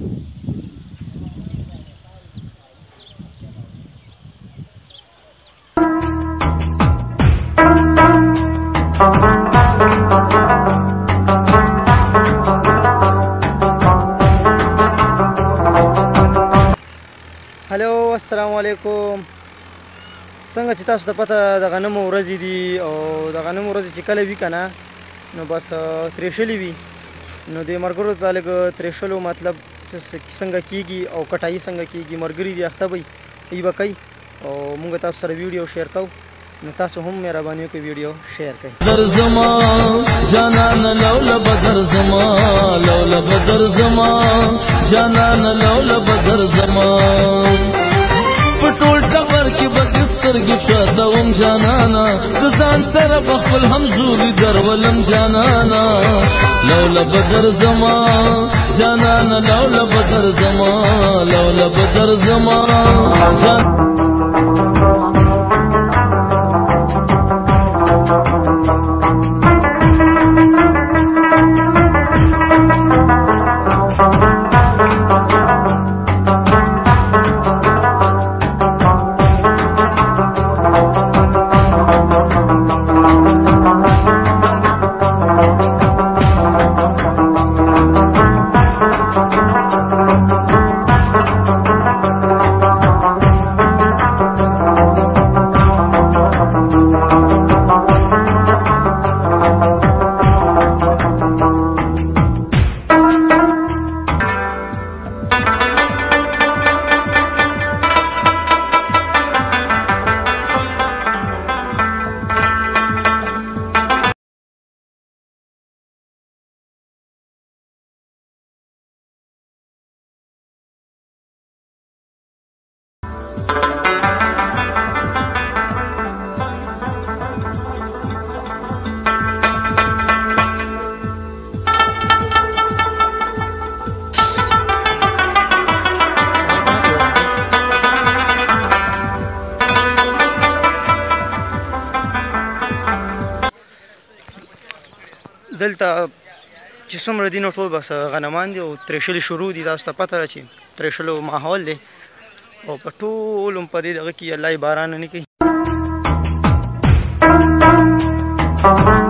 هلو السلام علیکم. څنګه چې تاسو ته پته د غنمو ورځې دي او د غنمو ورځې چې کله وي که نه نو بس ترېشلې وي نو د ملګرو ته لږ ترېشلو مطلب څنګه کېږي او کټایي څنګه کېږي ملګري دي اخته به ای به کوي او موږ تاسو سره ویډیو شیر کوو نو تاسو هم مهرباني وکړئ ویډیو شیر کړئ. بدر زما جانان لولا بدر زما لولا بدر زما جانان لولا بدر زما پټول ټبر کې بګستر کې شادوم جانانا ځان سره بخل هم زوري درولم جانانا لولا بدر زما جانان لولا بدر زما لولا بدر زما دلته چې څومره دي نو ټول بس غنمان دي او ترېشلې شروع دي. تاسو ته پته ده چې ترېشلو ماحول دی او په ټول هم په دې دغه کې الله یې باران نه کوي.